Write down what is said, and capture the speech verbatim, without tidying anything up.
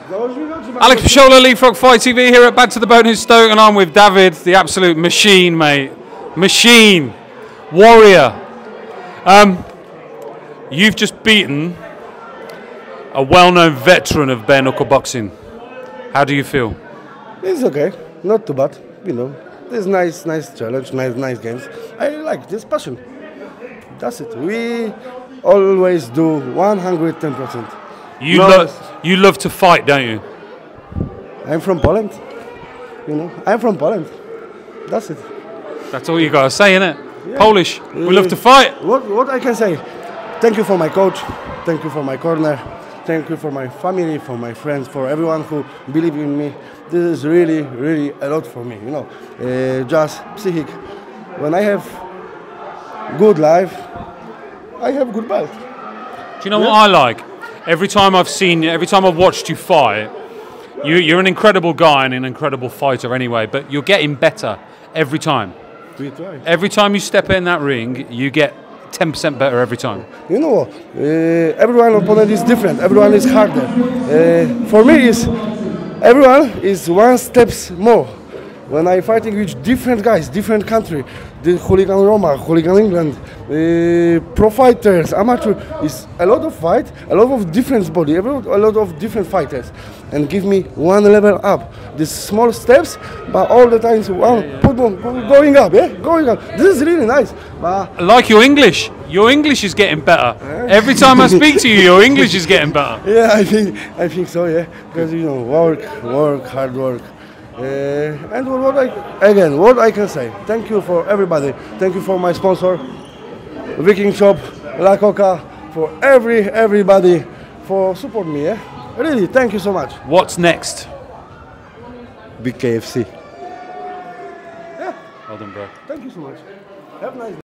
Alex Paciola, Leapfrog Fight T V here at Back to the Bone in Stoke, and I'm with David, the absolute machine, mate. Machine. Warrior. Um, you've just beaten a well-known veteran of bare knuckle boxing. How do you feel? It's okay, not too bad. You know, it's nice, nice challenge, nice, nice games. I like this passion. That's it. We always do one hundred ten percent. You no, love, you love to fight, don't you? I'm from Poland. You know, I'm from Poland. That's it. That's all you gotta say, innit? Yeah. Polish. We Uh, love to fight. What what I can say? Thank you for my coach. Thank you for my corner. Thank you for my family, for my friends, for everyone who believe in me. This is really, really a lot for me. You know, uh, just psychic. When I have good life, I have good belt. Do you know Yeah. what I like? Every time I've seen you, every time I've watched you fight, you, you're an incredible guy and an incredible fighter anyway, but you're getting better every time. We try. Every time you step in that ring, you get ten percent better every time. You know what? Uh, everyone opponent is different. Everyone is harder. Uh, for me, is everyone is one steps more. When I fighting with different guys, different country, the Hooligan Roma, Hooligan England, uh, pro fighters, amateur, is a lot of fight, a lot of different body, a lot of different fighters, and give me one level up. These small steps, but all the times one put on, going up, yeah, going up. This is really nice. But I like your English. Your English is getting better. Every time I speak to you, your English is getting better. yeah, I think I think so, yeah, because you know, work, work, hard work. Uh, and what I, again, what I can say, thank you for everybody. Thank you for my sponsor, Viking Shop, La Coca, for every everybody for support me. Yeah, really, thank you so much. What's next? Big K F C. Well done, bro. Thank you so much. Have a nice day.